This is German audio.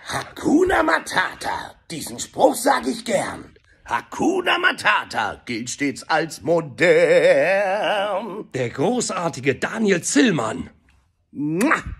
Hakuna Matata, diesen Spruch sage ich gern. Hakuna Matata gilt stets als modern. Der großartige Daniel Zillmann. Mua.